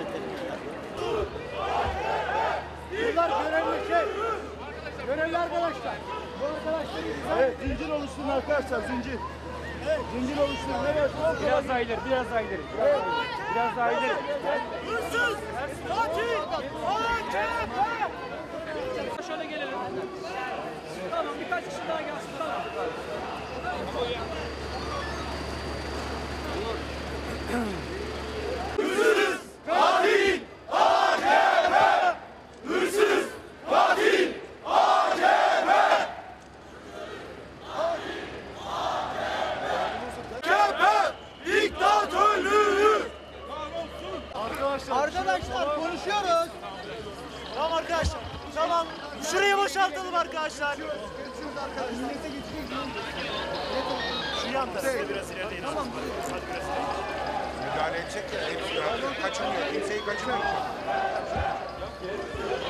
Bunlar görevli arkadaşlar. Bu arkadaşlar evet, zincir oluşturun arkadaşlar, zincir. Evet, zincir oluşturun. Evet, biraz daha ileri, biraz daha ileri. Biraz daha ileri. Hırsız! Katil! AKP! Şöyle gelelim. Tamam, birkaç kişi daha gelsin. Tamam. Hırsız! Katil! AKP! Hırsız! Katil! AKP! AKP! Diktatörlüğü! Arkadaşlar konuşuyoruz. Tamam arkadaşlar. Tamam. Şurayı boşaltalım arkadaşlar. Şu yan tarafı biraz ileride. Tamam. Müdahale edecek ya, hepsi kaçırmıyor, kimseyi kaçırmıyor.